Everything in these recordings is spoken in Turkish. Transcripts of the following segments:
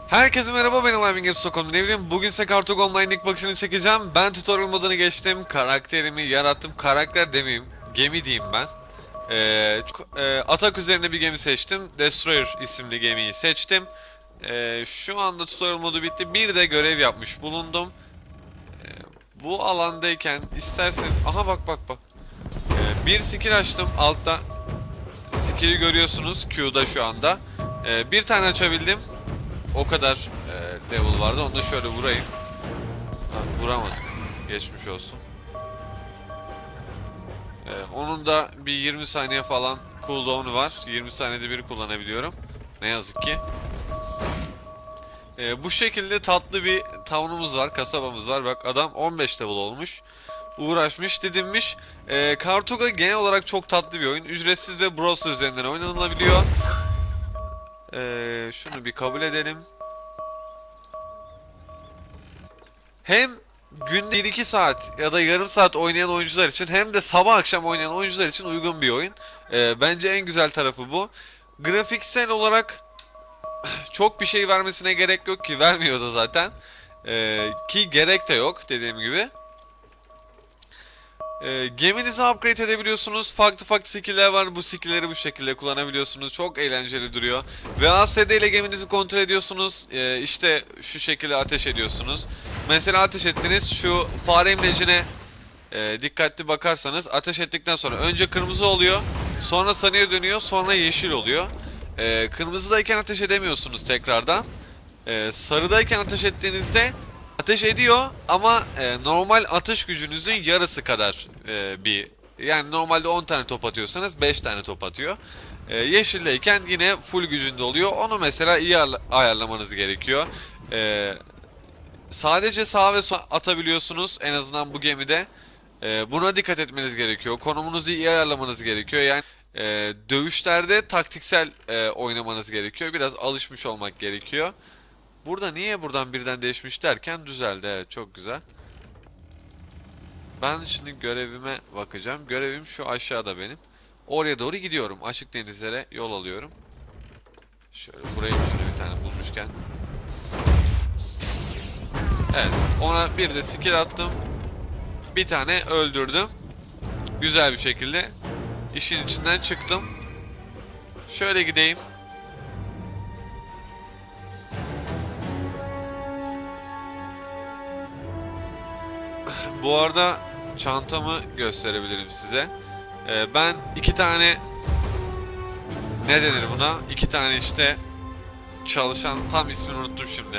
Herkese merhaba, ben Alive Games Stockholm. Ne bileyim, bugün size Kartok Online ilk bakışını çekeceğim. Ben tutorial modunu geçtim, karakterimi yarattım. Karakter demeyeyim, gemi diyeyim ben. Atak üzerine bir gemi seçtim. Destroyer isimli gemiyi seçtim. Şu anda tutorial modu bitti. Bir de görev yapmış bulundum. Bu alandayken isterseniz... Aha, bak. Bir skill açtım altta. Skill'i görüyorsunuz Q'da şu anda. Bir tane açabildim. O kadar level vardı. Onu da şöyle vurayım. Ha, vuramadık. Geçmiş olsun. Onun da bir 20 saniye falan cooldown'u var. 20 saniyede bir kullanabiliyorum. Ne yazık ki. Bu şekilde tatlı bir town'umuz var. Kasabamız var. Bak, adam 15 level olmuş. Uğraşmış, didinmiş. Kartuga genel olarak çok tatlı bir oyun. Ücretsiz ve browser üzerinden oynanılabiliyor. Şunu bir kabul edelim. Hem günde 1-2 saat ya da yarım saat oynayan oyuncular için hem de sabah akşam oynayan oyuncular için uygun bir oyun. Bence en güzel tarafı bu. Grafiksel olarak çok bir şey vermesine gerek yok ki, vermiyor da zaten. Ki gerek de yok dediğim gibi. Geminizi upgrade edebiliyorsunuz. Farklı skill'ler var. Bu skill'leri bu şekilde kullanabiliyorsunuz. Çok eğlenceli duruyor. VASD ile geminizi kontrol ediyorsunuz. İşte şu şekilde ateş ediyorsunuz. Mesela ateş ettiniz. Şu fare imlecine dikkatli bakarsanız ateş ettikten sonra önce kırmızı oluyor. Sonra sarıya dönüyor. Sonra yeşil oluyor. Kırmızıdayken ateş edemiyorsunuz tekrardan. Sarıdayken ateş ettiğinizde ateş ediyor ama normal atış gücünüzün yarısı kadar yani normalde 10 tane top atıyorsanız 5 tane top atıyor. Yeşildeyken yine full gücünde oluyor. Onu mesela iyi ayarlamanız gerekiyor. Sadece sağ ve sol atabiliyorsunuz en azından bu gemide. Buna dikkat etmeniz gerekiyor. Konumunuzu iyi ayarlamanız gerekiyor. Yani dövüşlerde taktiksel oynamanız gerekiyor. Biraz alışmış olmak gerekiyor. Burada niye buradan birden değişmiş derken düzeldi. Evet, çok güzel. Ben şimdi görevime bakacağım. Görevim şu aşağıda benim. Oraya doğru gidiyorum. Açık denizlere yol alıyorum. Şöyle vurayım şunu bir tane bulmuşken. Evet, ona bir de skill attım. Bir tane öldürdüm. Güzel bir şekilde işin içinden çıktım. Şöyle gideyim. Bu arada çantamı gösterebilirim size. Ben iki tane, ne denir buna? İki tane işte çalışan, tam ismini unuttum şimdi.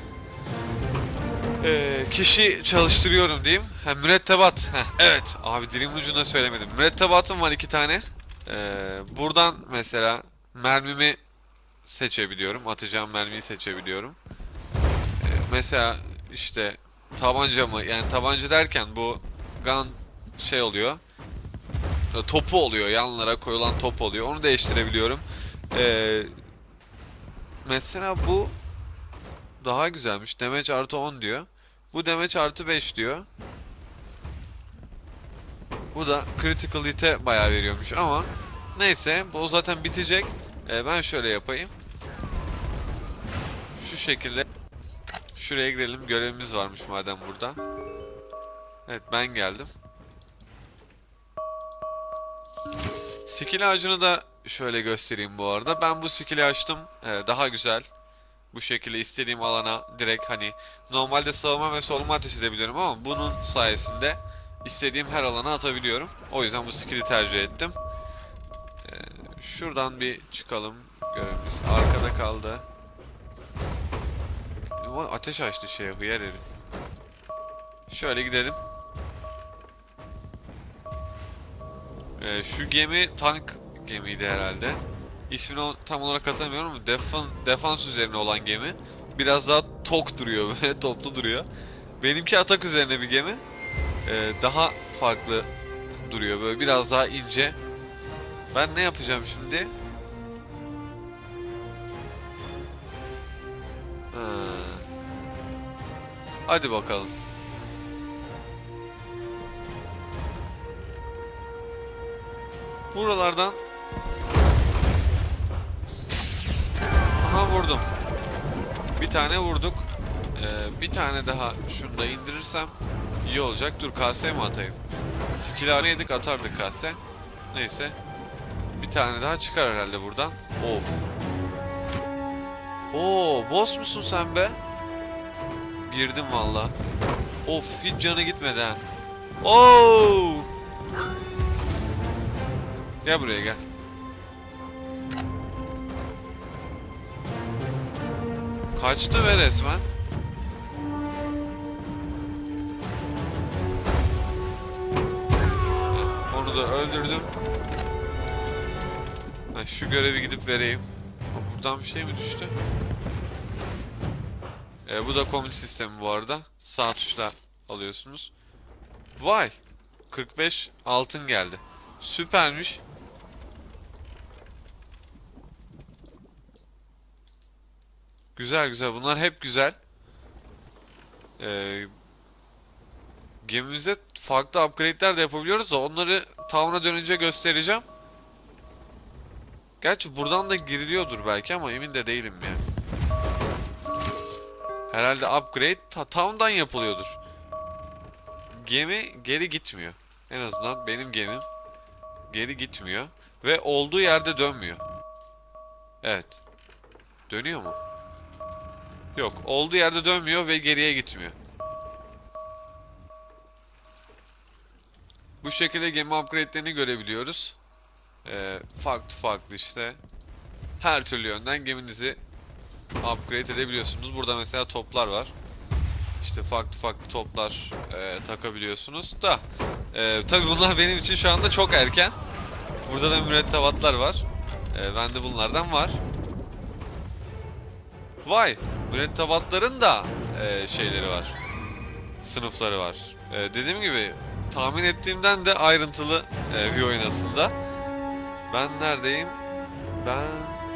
Kişi çalıştırıyorum diyeyim. Mürettebat. Evet abi, dilimin ucunda söylemedim. Mürettebatım var iki tane. Buradan mesela mermimi seçebiliyorum. Atacağım mermiyi seçebiliyorum. Mesela işte tabancamı, yani tabanca derken bu gun şey oluyor. Topu oluyor, yanlara koyulan top oluyor. Onu değiştirebiliyorum. Mesela bu daha güzelmiş. Damage artı 10 diyor. Bu damage artı 5 diyor. Bu da critical hit'e bayağı veriyormuş ama neyse, bu zaten bitecek. Ben şöyle yapayım. Şu şekilde şuraya girelim. Görevimiz varmış madem burada. Evet, ben geldim. Skill ağacını da şöyle göstereyim bu arada. Ben bu skill'i açtım. Daha güzel. Bu şekilde istediğim alana direkt, hani normalde sağıma ve soluma ateş edebiliyorum ama bunun sayesinde istediğim her alana atabiliyorum. O yüzden bu skill'i tercih ettim. Şuradan bir çıkalım. Görevimiz arkada kaldı. Ateş açtı şeye, hıyar herif. Şöyle gidelim. Şu gemi tank gemiydi herhalde. İsmini tam olarak hatırlamıyorum ama defans üzerine olan gemi. Biraz daha tok duruyor, böyle toplu duruyor. Benimki atak üzerine bir gemi. Daha farklı duruyor, böyle biraz daha ince. Ben ne yapacağım şimdi? Ha. Hadi bakalım. Buralardan... Aha, vurdum. Bir tane vurduk. Bir tane daha şunu da indirirsem iyi olacak. Dur kase mi atayım? Skill yedik, atardık kase. Neyse. Bir tane daha çıkar herhalde buradan. Of. Oo, boss musun sen be? Girdim valla. Of, hiç canı gitmedi ha. Oo! Gel buraya gel. Kaçtı ve resmen. Onu da öldürdüm. Şu görevi gidip vereyim. Buradan bir şey mi düştü? Bu da komut sistemi bu arada. Sağ tuşla alıyorsunuz. Vay! 45 altın geldi. Süpermiş. Güzel güzel. Bunlar hep güzel. Gemimize farklı upgrade'ler de yapabiliyoruz da onları town'a dönünce göstereceğim. Gerçi buradan da giriliyordur belki ama emin de değilim yani. Herhalde upgrade town'dan yapılıyordur. Gemi geri gitmiyor. En azından benim gemim geri gitmiyor. Ve olduğu yerde dönmüyor. Evet. Dönüyor mu? Yok. Olduğu yerde dönmüyor ve geriye gitmiyor. Bu şekilde gemi upgrade'lerini görebiliyoruz. Farklı farklı işte. Her türlü yönden geminizi upgrade edebiliyorsunuz. Burada mesela toplar var. İşte farklı farklı toplar takabiliyorsunuz da. Tabii bunlar benim için şu anda çok erken. Burada da mürettebatlar var. Bende bunlardan var. Vay! Mürettebatların da şeyleri var. Sınıfları var. Dediğim gibi tahmin ettiğimden de ayrıntılı bir oyun aslında. Ben neredeyim? Ben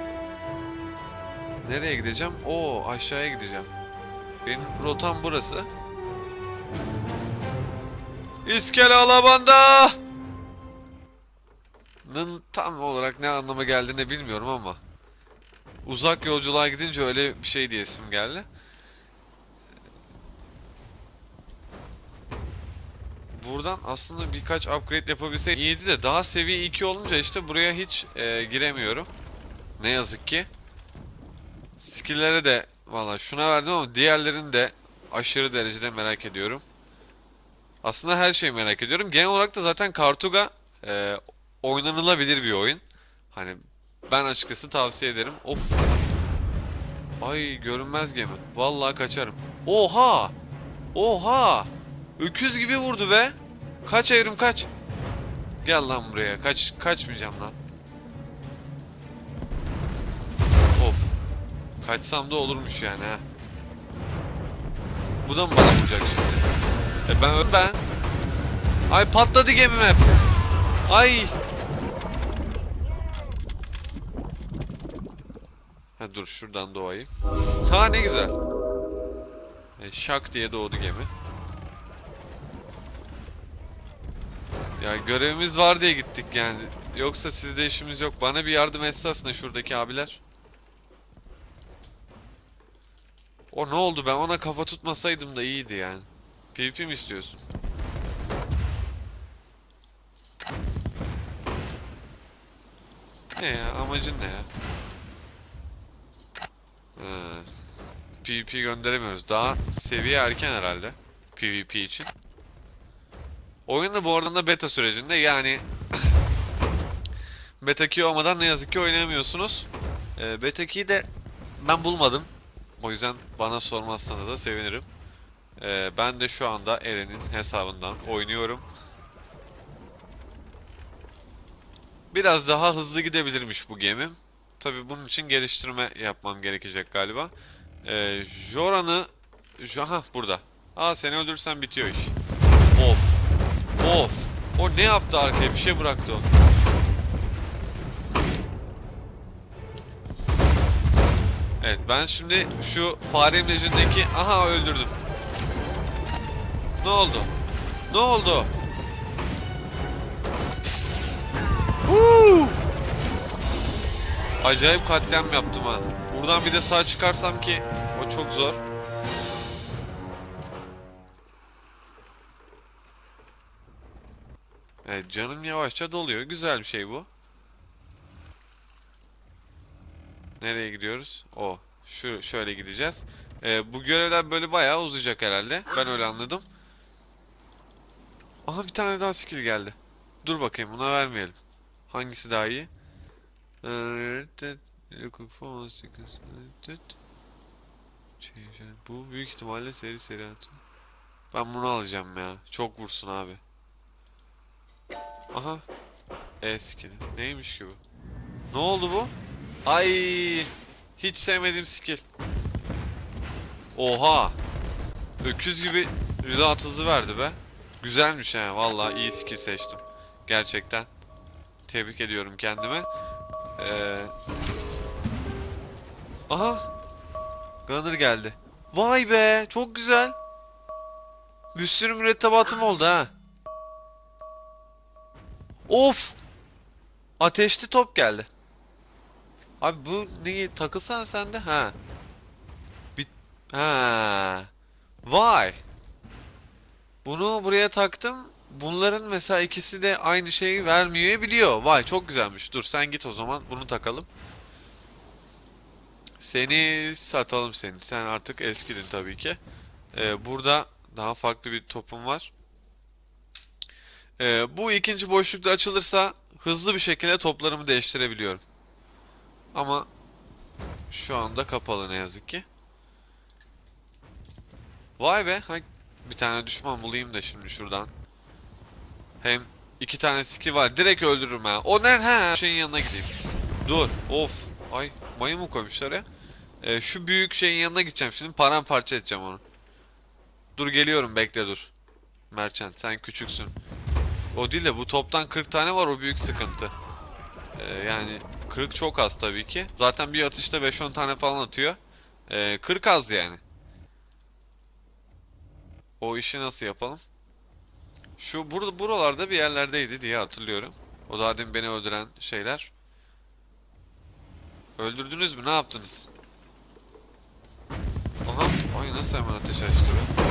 nereye gideceğim? Oo, aşağıya gideceğim. Benim rotam burası. İskele Alabanda'nın tam olarak ne anlama geldiğini bilmiyorum ama uzak yolculuğa gidince öyle bir şey diyesim geldi. Buradan aslında birkaç upgrade yapabilsek iyiydi de daha seviye 2 olunca işte buraya hiç giremiyorum. Ne yazık ki. Skill'lere de valla şuna verdim ama diğerlerini de aşırı derecede merak ediyorum. Aslında her şeyi merak ediyorum. Genel olarak da zaten Kartuga oynanılabilir bir oyun. Hani ben açıkçası tavsiye ederim. Of. Ay kaçmaz gemi. Vallahi kaçarım. Oha! Oha! Öküz gibi vurdu be. Kaç Evrim kaç. Gel lan buraya. Kaçmayacağım lan. Of. Kaçsam da olurmuş yani ha. Bu da mı bana vuracak şimdi? Ben. Ay patladı gemim hep. Ay. Ha dur şuradan doğayım. Ha ne güzel. Şak diye doğdu gemi. Ya görevimiz var diye gittik yani. Yoksa sizde işimiz yok. Bana bir yardım etse aslında şuradaki abiler. O ne oldu, ben ona kafa tutmasaydım da iyiydi yani. PvP mi istiyorsun? Ne ya, amacın ne ya? PvP gönderemiyoruz. Daha seviye erken herhalde PvP için. Oyun da bu arada beta sürecinde yani beta key olmadan ne yazık ki oynayamıyorsunuz. Beta key'i de ben bulmadım. O yüzden bana sormazsanız da sevinirim. Ben de şu anda Eren'in hesabından oynuyorum. Biraz daha hızlı gidebilirmiş bu gemi. Tabii bunun için geliştirme yapmam gerekecek galiba. Joran'ı... Aha burada. Aa, seni öldürürsen bitiyor iş. Of. Of. O ne yaptı arkaya? Bir şey bıraktı o. Evet, ben şimdi şu fare imlecindeki... Aha, öldürdüm. Ne oldu? Ne oldu? Acayip katliam yaptım ha. Buradan bir de sağ çıkarsam ki o çok zor. Evet, canım yavaşça doluyor. Güzel bir şey bu. Nereye gidiyoruz? Şöyle gideceğiz. Bu görevler böyle bayağı uzayacak herhalde. Ben öyle anladım. Aha, bir tane daha skill geldi. Dur bakayım, buna vermeyelim. Hangisi daha iyi? Bu büyük ihtimalle seri atıyor. Ben bunu alacağım ya. Çok vursun abi. Aha. Skill. Neymiş ki bu? Ne oldu bu? Ay, hiç sevmediğim skill. Oha. Öküz gibi reload hızı verdi be. Güzelmiş ha. Vallahi iyi skill seçtim. Gerçekten. Tebrik ediyorum kendime. Aha. Gunner geldi. Vay be, çok güzel. Bir sürü mürettebatım oldu ha. Of. Ateşli top geldi. Abi bu neyi takılsana sen de ha. Ha. Vay. Bunu buraya taktım. Bunların mesela ikisi de aynı şeyi vermiyor biliyor. Vay, çok güzelmiş. Dur sen git o zaman, bunu takalım. Seni satalım seni. Sen artık eskidin tabii ki. Burada daha farklı bir topum var. Bu ikinci boşlukta açılırsa hızlı bir şekilde toplarımı değiştirebiliyorum. Ama şu anda kapalı ne yazık ki. Vay be. Bir tane düşman bulayım da şimdi şuradan. Hem iki tane skill var. Direkt öldürürüm ha. O ne? Ha. Şeyin yanına gideyim. Dur. Of. Ay, mayın mı koymuşlar ya? Şu büyük şeyin yanına gideceğim şimdi. Paramparça edeceğim onu. Dur geliyorum, bekle dur. Merchant sen küçüksün. O değil de bu toptan 40 tane var, o büyük sıkıntı. Yani 40 çok az tabii ki. Zaten bir atışta 5-10 tane falan atıyor. 40 az yani. O işi nasıl yapalım? Şu buralarda bir yerlerdeydi diye hatırlıyorum. O daha demin beni öldüren şeyler. Öldürdünüz mü? Ne yaptınız? Aha. Ay, nasıl hemen ateş açtı be?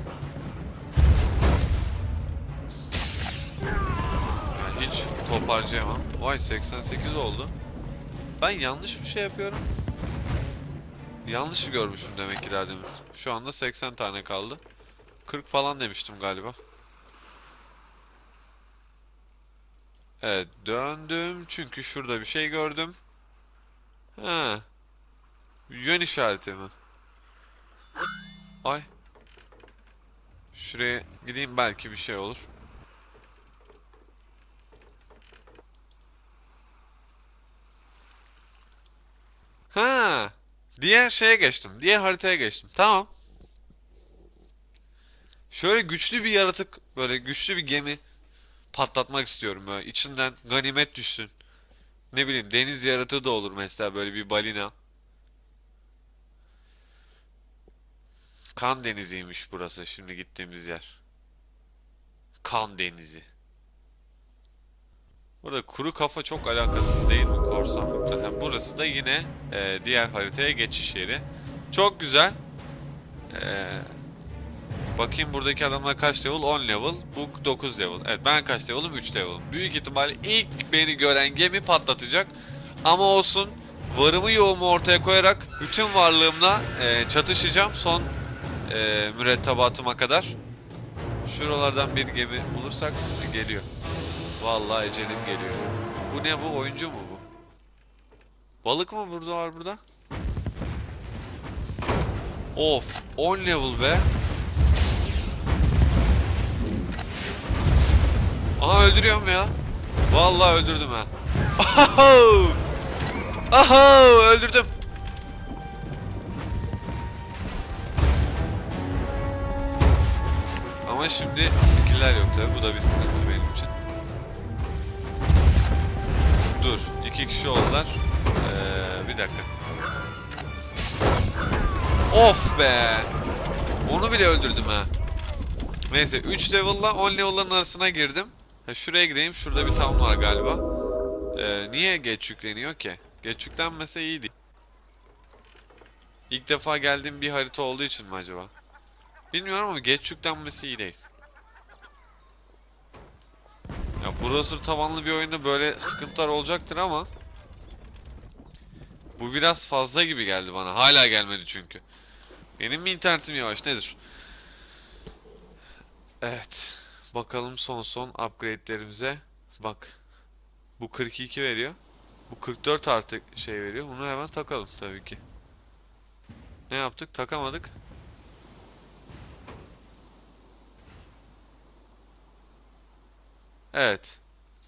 Yani hiç top harcayamam. Vay, 88 oldu. Ben yanlış bir şey yapıyorum. Yanlış görmüşüm demek ki daha demin. Şu anda 80 tane kaldı. 40 falan demiştim galiba. Evet, döndüm çünkü şurada bir şey gördüm. Ha, yön işareti mi? Ay. Şuraya gideyim, belki bir şey olur. Ha, diğer şeye geçtim. Diğer haritaya geçtim. Tamam. Şöyle güçlü bir yaratık, böyle güçlü bir gemi patlatmak istiyorum böyle. İçinden ganimet düşsün. Ne bileyim, deniz yaratığı da olur mesela, böyle bir balina. Kan deniziymiş burası şimdi gittiğimiz yer. Kan denizi. Burada kuru kafa çok alakasız değil mi korsanlıkta? Ha, burası da yine diğer haritaya geçiş yeri. Çok güzel. E, Bakayım buradaki adamlar kaç level? 10 level. Bu 9 level. Evet, ben kaç level'ım? 3 level'ım. Büyük ihtimalle ilk beni gören gemi patlatacak. Ama olsun. Varımı yoğumu ortaya koyarak bütün varlığımla çatışacağım son mürettebatıma kadar. Şuralardan bir gemi bulursak geliyor. Vallahi ecelim geliyor. Bu ne bu? Oyuncu mu bu? Balık mı burada var burada? Of, 10 level be. Aha, öldürüyorum ya. Vallahi öldürdüm ha. Aho! Aho! Öldürdüm. Ama şimdi skill'ler yok tabi. Bu da bir sıkıntı benim için. Dur. 2 kişi oldular. Bir dakika. Of be. Onu bile öldürdüm ha. Neyse, 3 level'la 10 level'ların arasına girdim. Şuraya gideyim. Şurada bir town var galiba. Niye geç yükleniyor ki? Geç yüklenmese iyiydi. İlk defa geldiğim bir harita olduğu için mi acaba? Bilmiyorum ama geç yüklenmesi iyi değil. Ya browser tabanlı bir oyunda böyle sıkıntılar olacaktır ama bu biraz fazla gibi geldi bana. Hala gelmedi çünkü. Benim mi internetim yavaş nedir? Evet. Bakalım son upgrade'lerimize. Bak. Bu 42 veriyor. Bu 44 artık şey veriyor. Bunu hemen takalım tabii ki. Ne yaptık? Takamadık. Evet.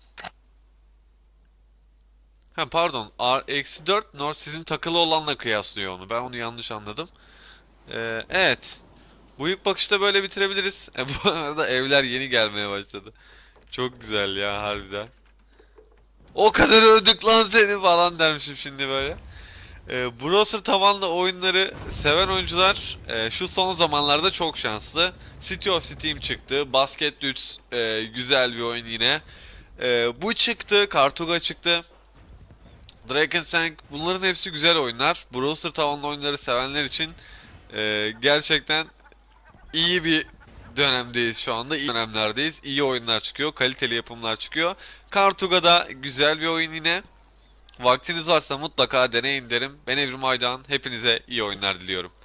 Ha pardon. R-4 North sizin takılı olanla kıyaslıyor onu. Ben onu yanlış anladım. Evet. Bu ilk bakışta böyle bitirebiliriz. Bu arada evler yeni gelmeye başladı. Çok güzel ya harbiden. O kadar öldük lan seni falan dermişim şimdi böyle. Browser tabanlı oyunları seven oyuncular şu son zamanlarda çok şanslı. City of Steam çıktı. Basket Dudes güzel bir oyun yine. Bu çıktı. Kartuga çıktı. Drakensang bunların hepsi güzel oyunlar. Browser tabanlı oyunları sevenler için gerçekten iyi bir dönemdeyiz şu anda. İyi dönemlerdeyiz. İyi oyunlar çıkıyor. Kaliteli yapımlar çıkıyor. Kartuga da güzel bir oyun yine. Vaktiniz varsa mutlaka deneyin derim. Ben Evrim Aydan. Hepinize iyi oyunlar diliyorum.